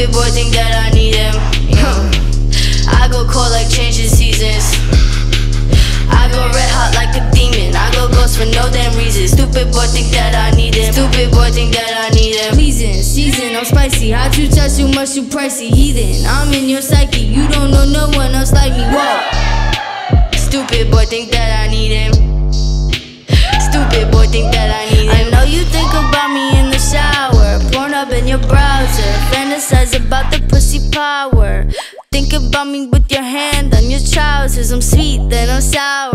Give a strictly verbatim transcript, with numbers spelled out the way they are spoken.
Stupid boy think that I need him. I go cold like changing seasons. I go red hot like a demon. I go ghost for no damn reason. Stupid boy think that I need him. Stupid boy think that I need him. Pleasing, season, I'm spicy. How'd you touch too much, you pricey. Heathen, I'm in your psyche. You don't know no one else like me. Whoa. Stupid boy think that I need him. Stupid boy think that I need him. I know you think about me in the shower, porn up in your browser, fantasize about the pussy power. Think about me with your hand on your trousers. I'm sweet, then I'm sour.